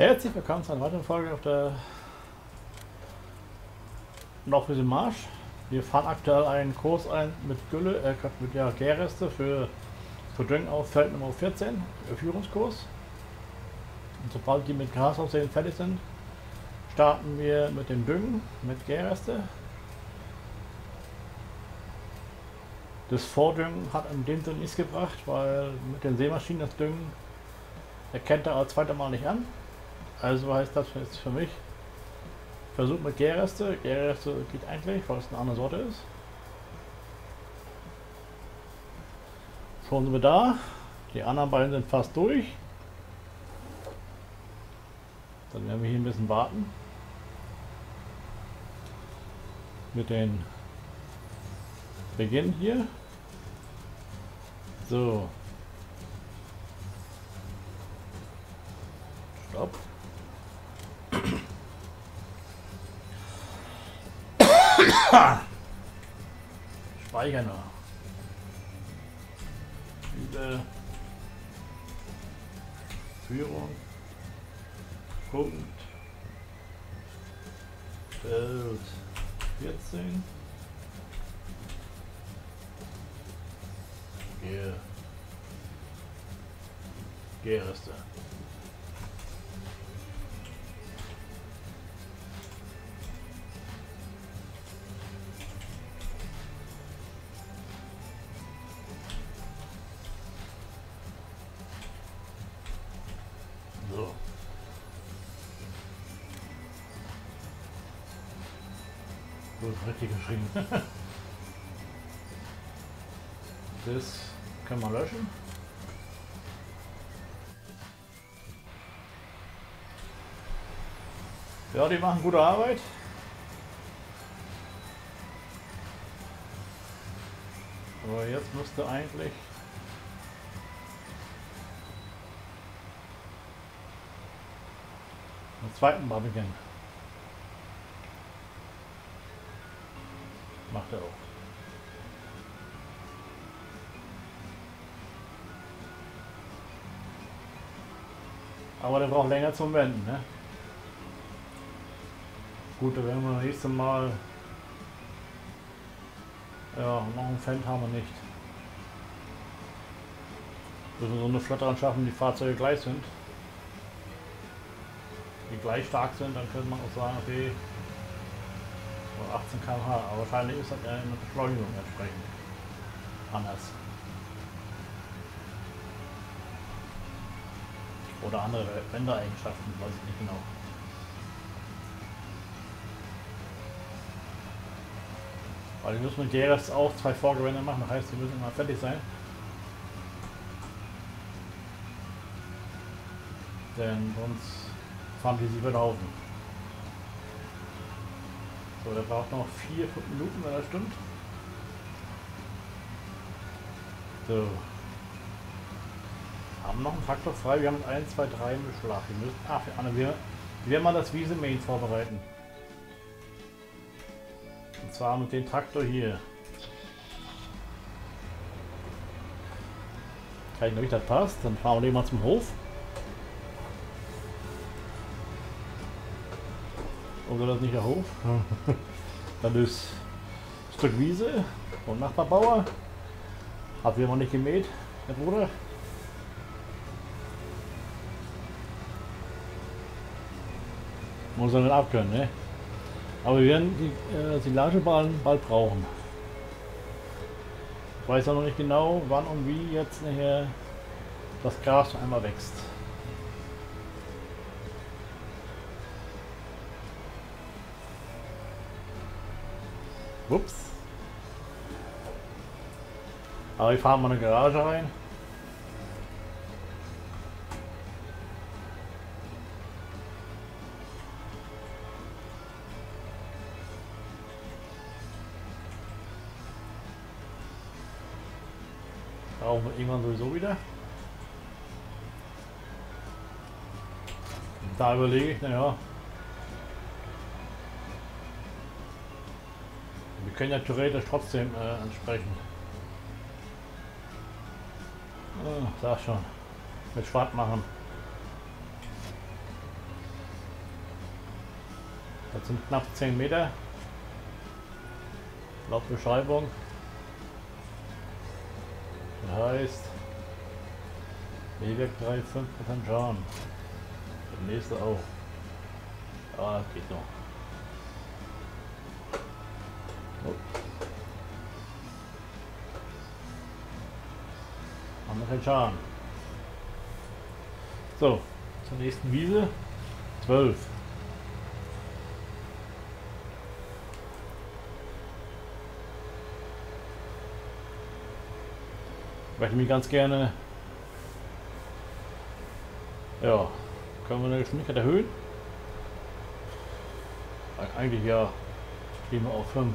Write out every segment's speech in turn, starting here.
Herzlich willkommen zu einer weiteren Folge auf der Nordfriesischen Marsch. Wir fahren aktuell einen Kurs ein mit Gülle, mit Gärreste für Düngen auf Feld Nummer 14, Führungskurs. Und sobald die mit Grasaussehen fertig sind, starten wir mit dem Düngen mit Gärreste. Das Vordüngen hat in dem Sinne nichts gebracht, weil mit den Sämaschinen das Düngen erkennt er als zweites Mal nicht an. Also heißt das jetzt für mich, Versuch mit Gärreste. Gärreste geht eigentlich, weil es eine andere Sorte ist. Schon sind wir da. Die anderen beiden sind fast durch. Dann werden wir hier ein bisschen warten. Mit den Beginn hier. So. Stopp. Speichern noch. Über Führung. Punkt. Feld 14. Gärreste. So. Gut, richtig geschrieben. Das können wir löschen. Ja, die machen gute Arbeit. Aber jetzt müsste eigentlich den zweiten Mal beginnen. Macht er auch. Aber der braucht länger zum Wenden, ne? Gut, da werden wir das nächste Mal. Ja, noch einen Fendt haben wir nicht. Müssen wir so eine Flotte anschaffen, die Fahrzeuge gleich sind. Die gleich stark sind, dann könnte man auch sagen, okay, 18 km/h, aber wahrscheinlich ist das ja eine Beschleunigung entsprechend anders. Oder andere Wendereigenschaften, weiß ich nicht genau. Weil wir müssen mit Gärreste auch 2 Vorgewände machen, das heißt, die müssen immer fertig sein. Denn sonst fahren die sich über den Haufen. So, der braucht noch 4-5 Minuten, wenn er stimmt. So. Haben noch einen Traktor frei, wir haben 1, 2, 3 im Beschlag. Wir müssen, für Anne, wir werden mal das Wiese-Main vorbereiten. Und zwar mit dem Traktor hier. Kann ich noch nicht, das passt. Dann fahren wir den mal zum Hof. Oder das nicht der Hof? Das ist ein Stück Wiese und Nachbarbauer. Hat wir noch nicht gemäht, der Bruder. Muss er dann abkönnen, ne? Aber wir werden die Silageballen bald brauchen. Ich weiß ja noch nicht genau, wann und wie jetzt nachher das Gras einmal wächst. Ups. Aber wir fahren mal in eine Garage rein. Brauchen wir irgendwann sowieso wieder. Da überlege ich, naja. Wir können ja theoretisch trotzdem entsprechend. Sag schon. Mit Schwarz machen. Das sind knapp 10 Meter. Laut Beschreibung. Das heißt, Wegwerk 3,5% Schaden. Der nächste auch. Ah, geht noch. Oh. Haben wir keinen Schaden. So, zur nächsten Wiese. 12. Ich möchte mich ganz gerne, ja, können wir eine Geschwindigkeit erhöhen? Eigentlich ja, gehen wir auf 5.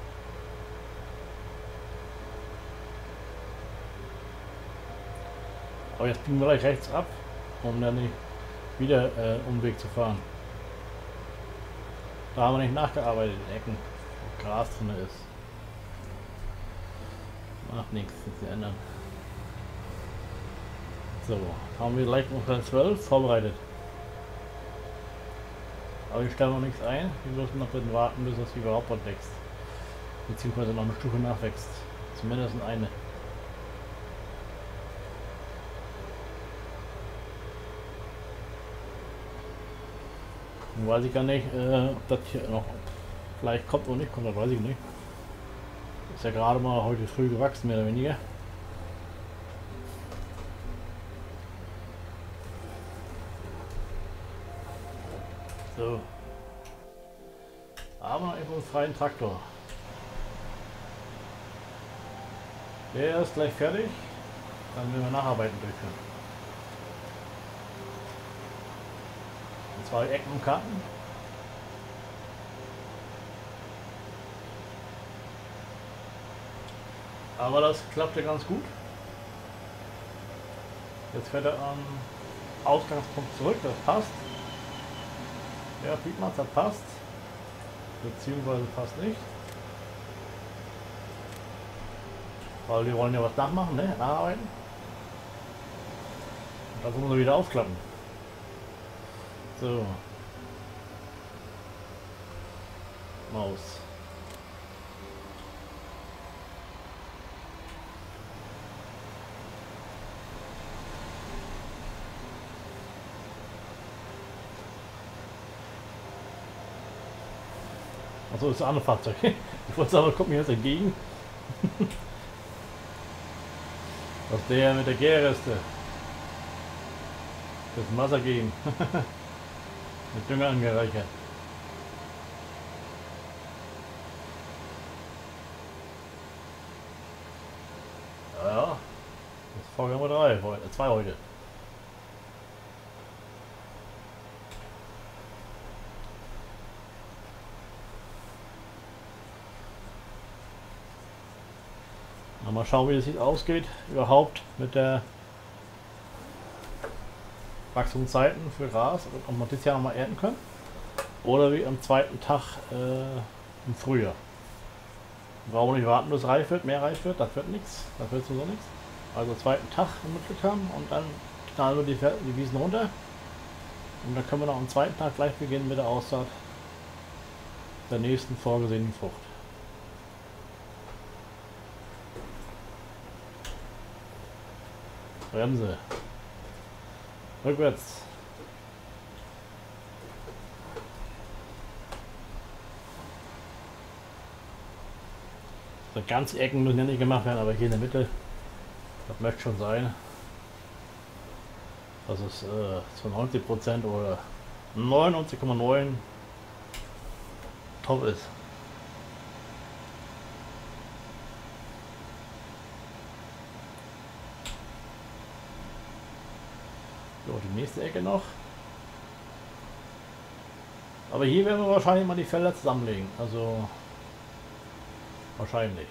Aber jetzt biegen wir gleich rechts ab, um dann nicht wieder Umweg zu fahren. Da haben wir nicht nachgearbeitet in Ecken, wo Gras drin ist. Macht nichts, das zu ändern. So, haben wir gleich ungefähr 12 vorbereitet. Aber wir stellen noch nichts ein, wir müssen noch bitte warten, bis das überhaupt was wächst. Beziehungsweise noch eine Stufe nachwächst. Zumindest eine. Nun weiß ich gar nicht, ob das hier noch vielleicht kommt oder nicht kommt, das weiß ich nicht. Ist ja gerade mal heute früh gewachsen, mehr oder weniger. So. Aber noch einfach einen freien Traktor. Der ist gleich fertig. Dann werden wir Nacharbeiten durchführen. Und 2 Ecken und Kanten. Aber das klappte ganz gut. Jetzt fährt er am Ausgangspunkt zurück, das passt. Ja, sieht man, das passt. Beziehungsweise passt nicht. Weil wir wollen ja was nachmachen, ne? Nacharbeiten. Und das muss man wieder aufklappen. So. Maus. Achso, das ist ein anderes Fahrzeug. Ich wollte sagen, kommt mir jetzt entgegen. Was der mit der Gärreste. Das Wasser gehen. Mit Dünger angereichert. Ja, das ist Folge Nummer 3, 2 heute. Mal schauen, wie es sich ausgeht überhaupt mit der Wachstumszeiten für Gras und ob wir das Jahr noch mal ernten können. Oder wie am zweiten Tag im Frühjahr. Warum nicht warten, bis es reif wird, mehr reif wird? Das wird nichts. Das wird sowieso nichts. Also zweiten Tag mitgetan und dann knallen wir die Wiesen runter. Und dann können wir noch am zweiten Tag gleich beginnen mit der Aussaat der nächsten vorgesehenen Frucht. Bremse. Rückwärts. So ganz Ecken müssen ja nicht gemacht werden, aber hier in der Mitte, das möchte schon sein, dass es zu 90% oder 99,9 top ist. So, die nächste Ecke noch. Aber hier werden wir wahrscheinlich mal die Felder zusammenlegen. Also wahrscheinlich.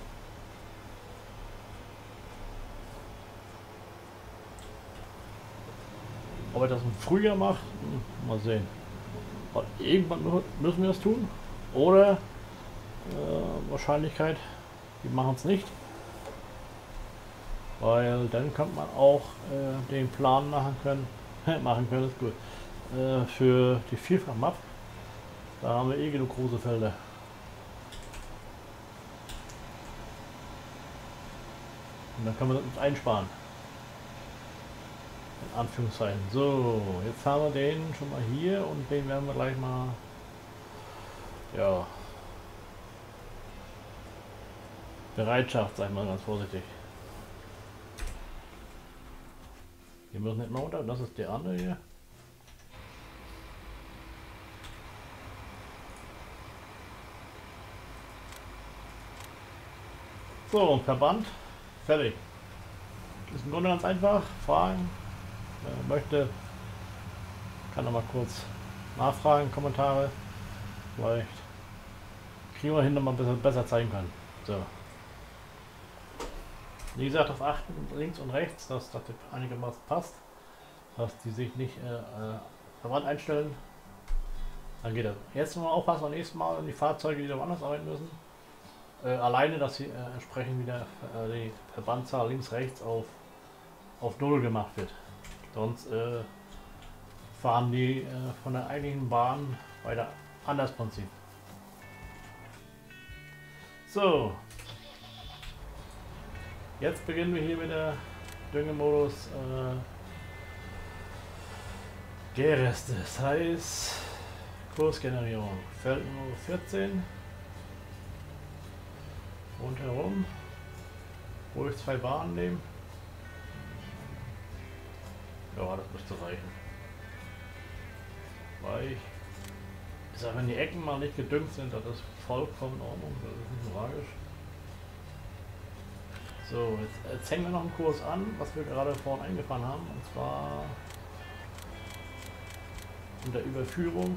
Ob ich das im Frühjahr mache, mal sehen. Aber irgendwann müssen wir das tun. Oder Wahrscheinlichkeit, wir machen es nicht. Weil dann kann man auch den Plan machen können, ist gut, für die Vielfach-Map. Da haben wir eh genug große Felder. Und dann kann man das einsparen. In Anführungszeichen. So, jetzt haben wir den schon mal hier und den werden wir gleich mal, ja, Bereitschaft, sag ich mal ganz vorsichtig. Hier müssen nicht mehr runter, das ist der andere hier. So, und Verband, fertig. Ist im Grunde ganz einfach. Fragen, wer möchte, kann noch mal kurz nachfragen, Kommentare. Vielleicht kriegen wir hin, dass man ein bisschen besser zeigen kann. So. Wie gesagt, darauf achten, links und rechts, dass das einigermaßen passt. Dass die sich nicht verwandt einstellen. Dann geht das. Jetzt mal aufpassen, beim nächsten Mal, wenn die Fahrzeuge wieder woanders arbeiten müssen. Alleine, dass sie entsprechend wieder die Verbandzahl links, rechts auf 0 gemacht wird. Sonst fahren die von der eigentlichen Bahn weiter anders Prinzip. So. Jetzt beginnen wir hier mit der Düngemodus Gärreste. Das heißt Kursgenerierung. Feld Nummer 14. Rundherum. Ruhig 2 Bahnen nehmen. Ja, das müsste reichen. Weich. Ich sage, wenn die Ecken mal nicht gedüngt sind, das ist vollkommen in Ordnung. Das ist nicht tragisch. So, jetzt hängen wir noch einen Kurs an, was wir gerade vorhin eingefahren haben. Und zwar in der Überführung.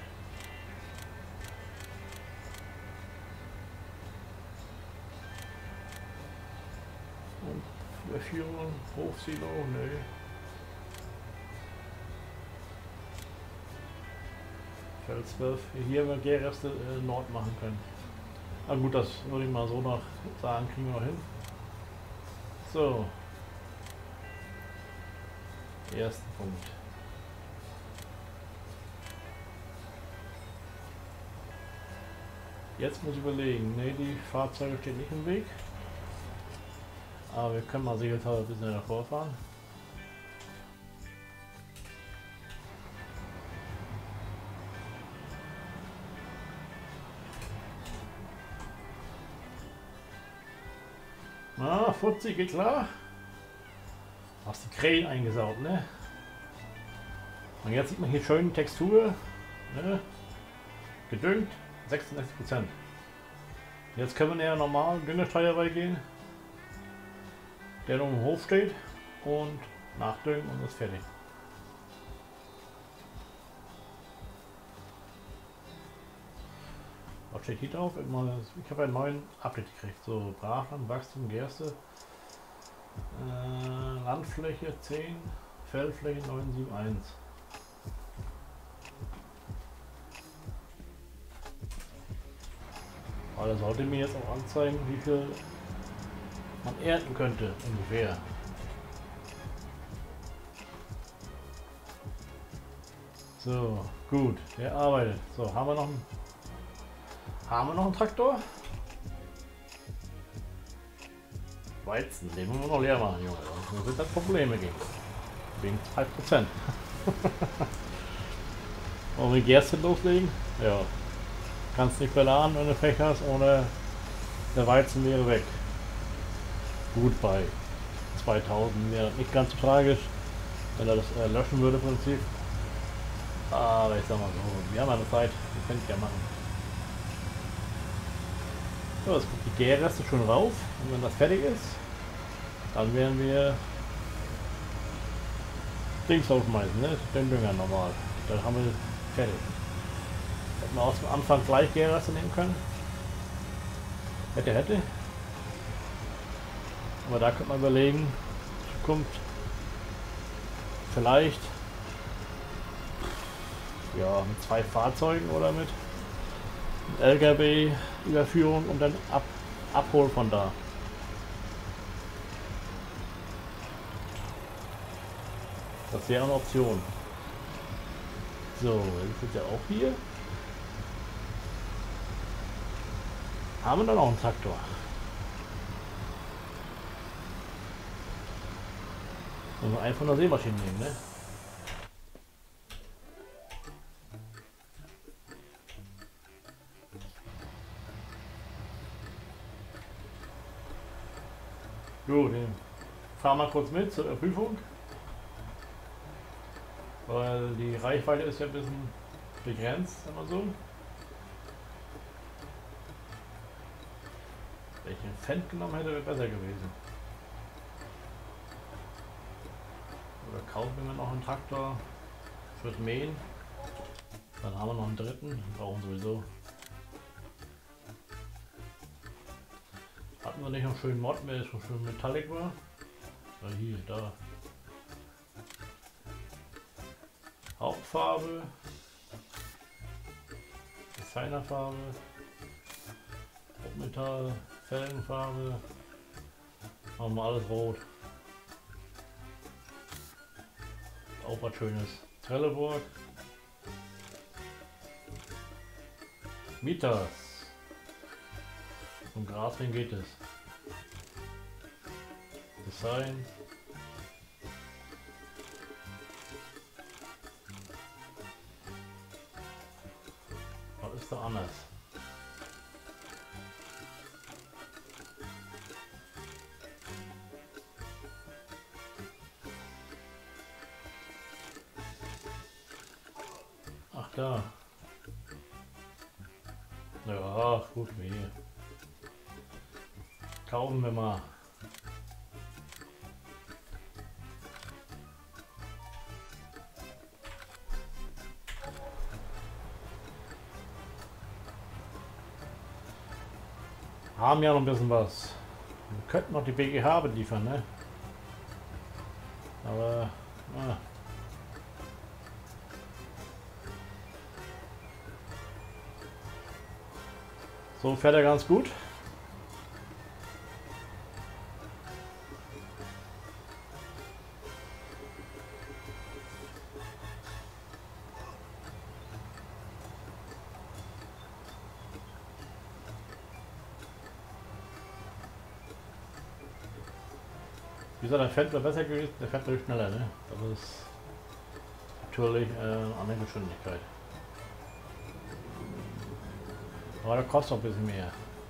Überführung, Hochsilo, nö. Feld 12, hier wir Gärreste Nord machen können. Na gut, das würde ich mal so noch sagen, kriegen wir noch hin. So. Ersten Punkt. Jetzt muss ich überlegen, ne, die Fahrzeuge stehen nicht im Weg. Aber wir können mal sicherheitshalber ein bisschen davor fahren. Na, Fuzzi, geht klar. Hast die Krähen eingesaugt, ne? Und jetzt sieht man hier schön Textur, ne? Gedüngt, 66%. Jetzt können wir ja normal Düngersteuer gehen, der noch im Hof steht, und nachdüngen und ist fertig. Was steht hier drauf? Ich habe einen neuen Update gekriegt. So, Brachland, Wachstum, Gerste, Landfläche 10, Feldfläche 971. Aber das sollte mir jetzt auch anzeigen, wie viel man ernten könnte, ungefähr. So, gut, der arbeitet. So, haben wir noch einen Traktor? Weizen, den müssen wir noch leer machen, Junge. Sonst wird das Probleme geben. Wegen 2%. Wollen wir Gerste loslegen? Ja. Kannst nicht verladen, wenn du Pech hast, ohne der Weizen wäre weg. Gut, bei 2000 wäre nicht ganz so tragisch, wenn er das löschen würde im Prinzip. Aber ich sag mal so, wir haben eine Zeit, wir können es ja machen. So, jetzt kommt die Gärreste schon rauf, und wenn das fertig ist, dann werden wir Dings aufschmeißen, ne? Den Dünger normal. Dann haben wir fertig. Hätten wir aus dem Anfang gleich Gärreste nehmen können. Hätte. Aber da könnte man überlegen, Zukunft, vielleicht ja mit 2 Fahrzeugen oder mit LKW-Überführung und dann abholen von da. Das wäre eine Option. So, jetzt ist ja auch hier. Haben wir dann auch einen Traktor. Und einen von der Sämaschine nehmen, ne? Gut, den fahren wir kurz mit zur Prüfung. Weil die Reichweite ist ja ein bisschen begrenzt, sagen wir so. Wenn ich den Fendt genommen hätte, wäre besser gewesen. Oder kaufen wir noch einen Traktor fürs Mähen. Dann haben wir noch einen dritten, den brauchen wir sowieso. Hatten wir nicht noch schön Mod, der schon schön Metallic war? Weil hier, da. Hauptfarbe. Designerfarbe. Metall, Felgenfarbe. Machen wir alles rot. Auch was Schönes. Trelleborg. Mieters. Vom Grasring geht es. Design. Was ist da anders? Ach da. Ja, gut wie hier. Kaufen wir mal. Haben ja noch ein bisschen was. Wir könnten noch die BGH beliefern, ne? Aber so fährt er ganz gut. Wie gesagt, der Fendt wäre besser gewesen, der fährt natürlich schneller, ne? Das ist natürlich an der Geschwindigkeit. Aber der kostet auch ein bisschen mehr.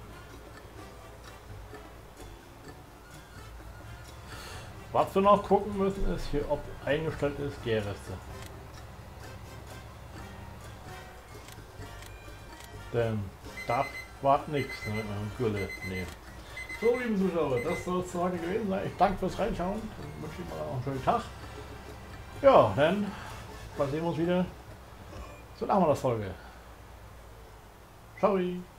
Was wir noch gucken müssen ist hier, ob eingestellt ist Gärreste. Denn da war nichts mit einer Gülle nehmen. So, liebe Zuschauer, das soll es heute gewesen sein. Ich danke fürs Reinschauen und wünsche Ihnen mal einen schönen Tag. Ja, dann sehen wir uns wieder zur Nachmittagsfolge. Ciao.